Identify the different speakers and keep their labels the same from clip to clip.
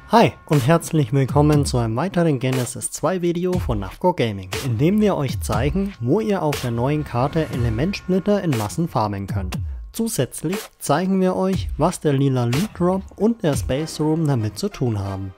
Speaker 1: Hi und herzlich willkommen zu einem weiteren Genesis 2 Video von Nafco Gaming, in dem wir euch zeigen, wo ihr auf der neuen Karte Elementsplitter in Massen farmen könnt. Zusätzlich zeigen wir euch, was der lila Loot Drop und der Space Room damit zu tun haben.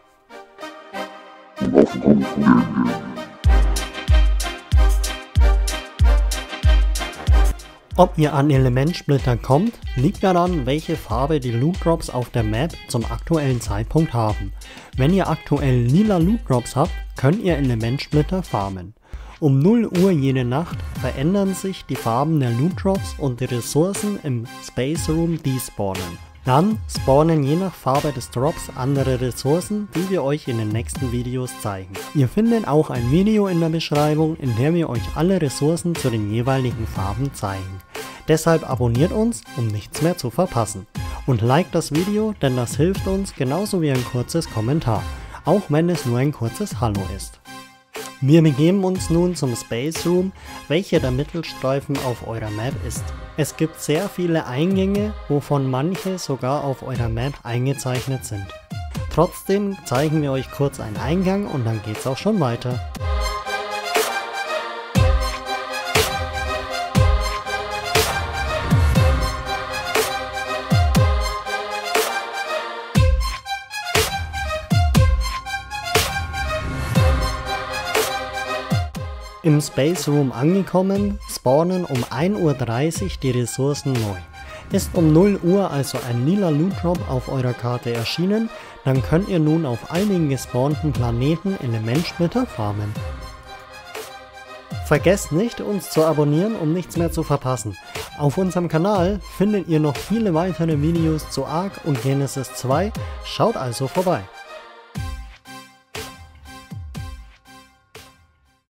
Speaker 1: Ob ihr an Elementsplitter kommt, liegt daran, welche Farbe die Loot Drops auf der Map zum aktuellen Zeitpunkt haben. Wenn ihr aktuell lila Loot Drops habt, könnt ihr Elementsplitter farmen. Um 0 Uhr jede Nacht verändern sich die Farben der Loot Drops und die Ressourcen im Space Room despawnen. Dann spawnen je nach Farbe des Drops andere Ressourcen, die wir euch in den nächsten Videos zeigen. Ihr findet auch ein Video in der Beschreibung, in der wir euch alle Ressourcen zu den jeweiligen Farben zeigen. Deshalb abonniert uns, um nichts mehr zu verpassen. Und liked das Video, denn das hilft uns genauso wie ein kurzes Kommentar, auch wenn es nur ein kurzes Hallo ist. Wir begeben uns nun zum Space Room, welcher der Mittelstreifen auf eurer Map ist. Es gibt sehr viele Eingänge, wovon manche sogar auf eurer Map eingezeichnet sind. Trotzdem zeigen wir euch kurz einen Eingang und dann geht's auch schon weiter. Im Space Room angekommen, spawnen um 1:30 Uhr die Ressourcen neu. Ist um 0 Uhr also ein lila Loot Drop auf eurer Karte erschienen, dann könnt ihr nun auf einigen gespawnten Planeten Elementsplitter farmen. Vergesst nicht, uns zu abonnieren, um nichts mehr zu verpassen. Auf unserem Kanal findet ihr noch viele weitere Videos zu Ark und Genesis 2, schaut also vorbei.